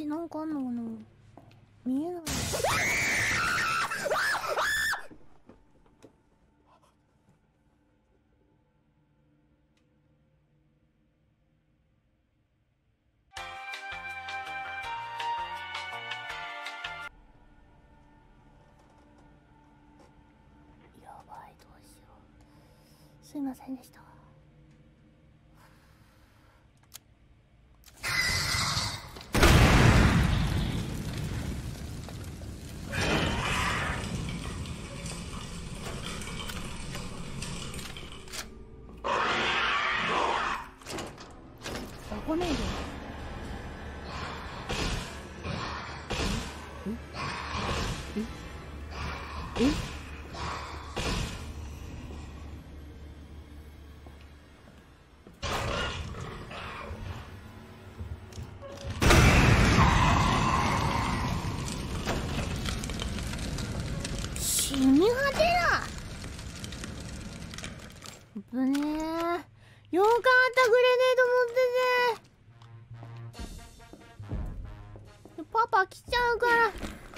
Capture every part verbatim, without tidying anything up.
ちなんかあんのかな。見えない。やばい、どうしよう。すいませんでした。来ねえよ。えええ死に果てだ。ぶねえ。よかったグレネード持ってて。パパ来ちゃうから。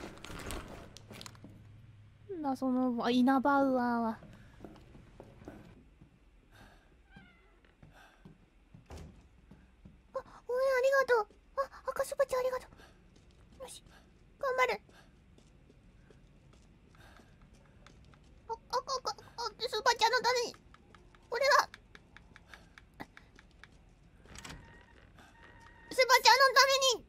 なんだそのイナバウアーは。あ、おい、ありがとう。あ、赤すばちゃんありがとう。よし、頑張る。あ、あ、あ、あ、あ、スーパーちゃんのために俺はスーパーちゃんのために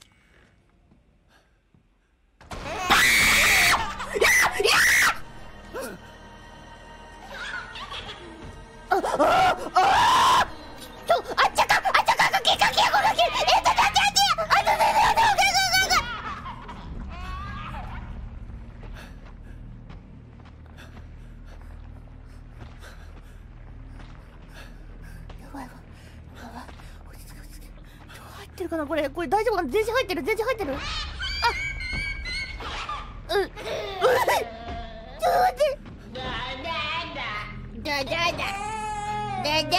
ああああちょ、あっちゃかあっちゃかかきかきやこかきえっと、だってだってあとねねねねやばいやばいやばい、落ち着け落ち着け。入ってるかなこれ、これ大丈夫かな。電池入ってる、電池入ってる。あ、うん、うん、ちょっと待って。だだだだだだ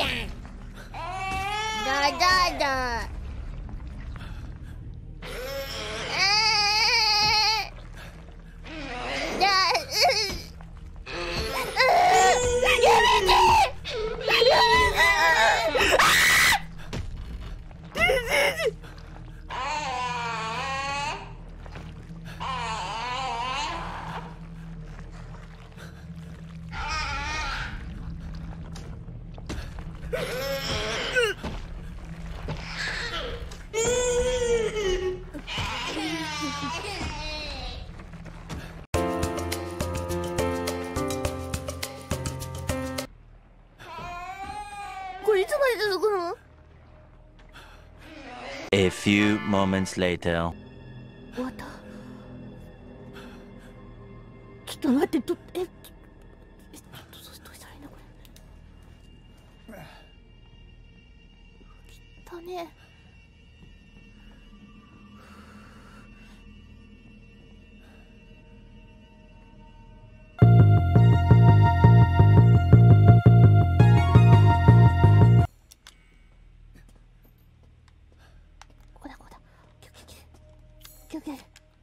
だだだこれいつまで続くの？ A few moments later. 終わった。ちょっと待って、ど、え、え、ど、どうしたらいいんだこれ。きったね。ここだここだ。キュキュキュキュキュキュ。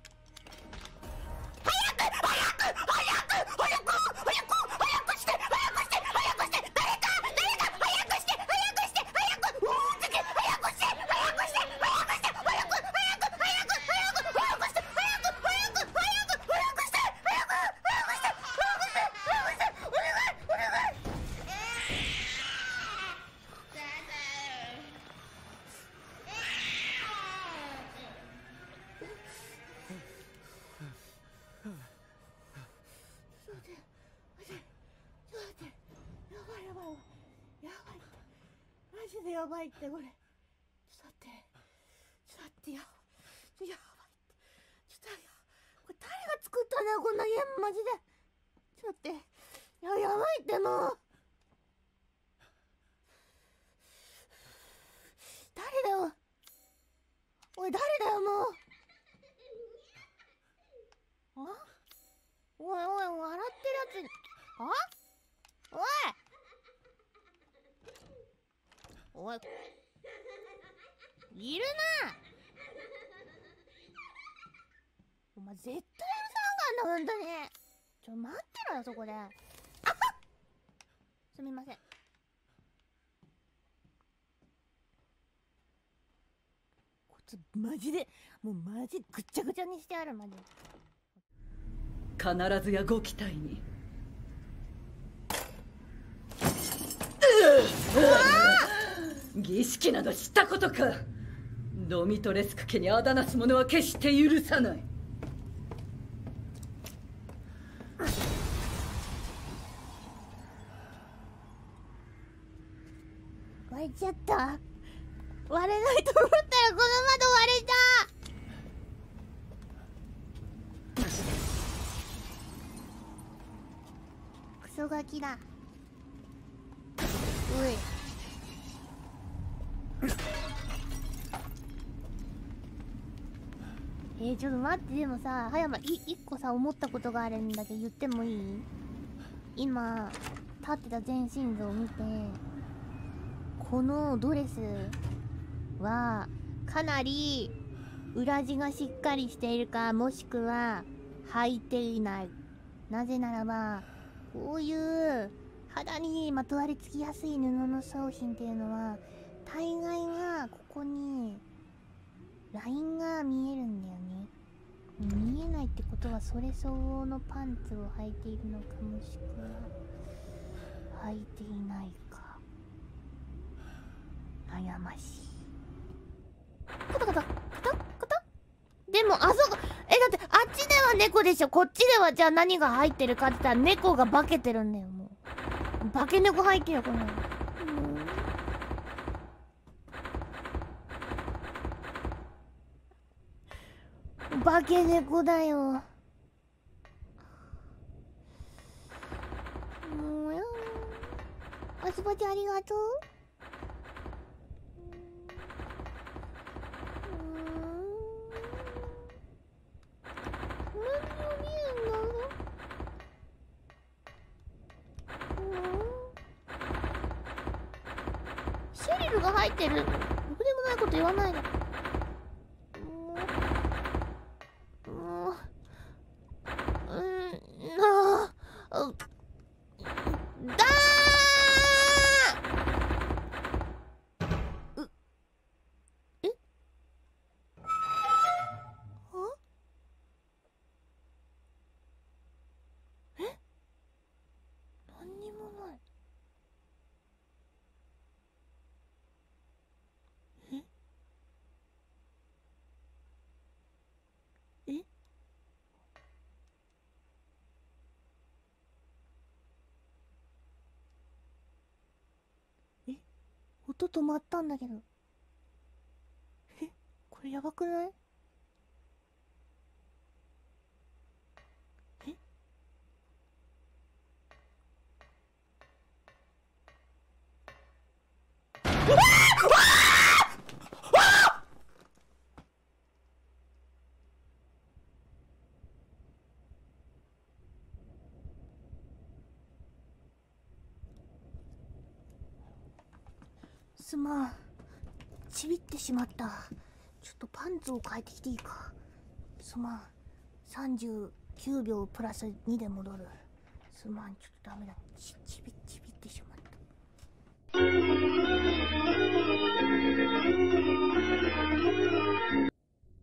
マジでやばいってこれ。ちょっと待って。ちょっと待ってや。やばいって。ちょっとや。これ誰が作ったんだよこんなゲームマジで。ちょっと待って。いや、やばいってもう。誰だよ。おい誰だよもう。あ？おいおい笑ってるやつ。あ？おい。おい、いるな。 絶対許さんがんな、ほんとに。ちょ、待ってろよ、そこで。あっすみません。こいつ、マジで、もうマジぐっちゃぐちゃにしてある、マジで。 必ずやご期待に。儀式などしたことか。ドミトレスク家にあだなす者は決して許さない。 割れちゃった。割れないと思ったらこの窓割れた。クソガキだ。おい。えー、ちょっと待って、でもさ、葉山、い、一個さ、思ったことがあるんだけど、言ってもいい？今、立ってた全身像を見て、このドレスは、かなり、裏地がしっかりしているか、もしくは、履いていない。なぜならば、こういう、肌にまとわりつきやすい布の商品っていうのは、大概が、ここに、ラインが見えるんだよね。見えないってことはそれ相応のパンツを履いているのか、もしくは履いていないか。悩ましい。カタカタカタカタ。でもあそこ、えだってあっちでは猫でしょ、こっちではじゃあ何が入ってるかって言ったら猫が化けてるんだよ。もう化け猫入ってるよこの。化け猫だよ。もうやあすばちありがとう。うん何を見えんの？シェリルが入ってる。ろくでもないこと言わないで。音止まったんだけど。え、これやばくない？え？うわあ！すまん。ちびってしまった。ちょっとパンツを変えてきていいか。すまん。さんじゅうきゅうびょうプラスにで戻る。すまん、ちょっとダメだ。ち、ちび、ちびってしまった。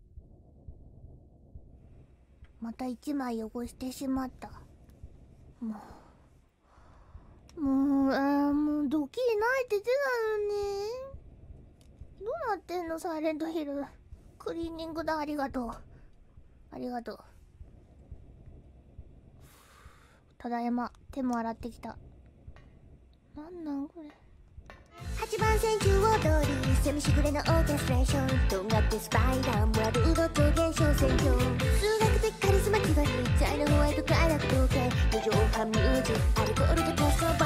また一枚汚してしまった。もう。もう、あーもうドッキリないって言ってたのに。どうなってんのサイレントヒル。クリーニングだ、ありがとう。ありがとう。ただいま、手も洗ってきた。なんなんこれ。はちばん線中央通り、セミしぐれのオーケストレーション。とんがってスパイダー、ワルドと現象選挙。数学的カリスマ気取り、チャイナホワイト快楽統計。四畳半ミュージック、アルコールとコスト